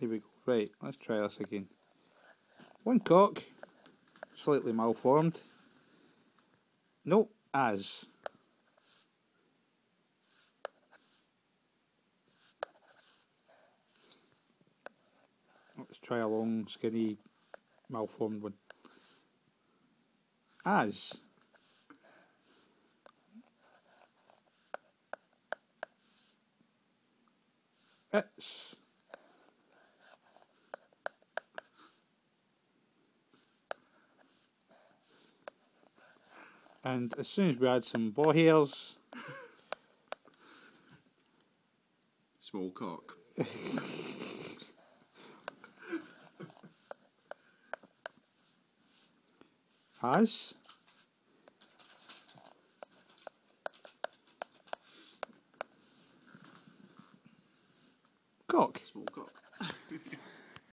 Here we go. Right, let's try this again. One cock, slightly malformed. No, as. Let's try a long, skinny, malformed one. As. It's. And as soon as we add some bow hairs, small cock. as. Cock. Small cock.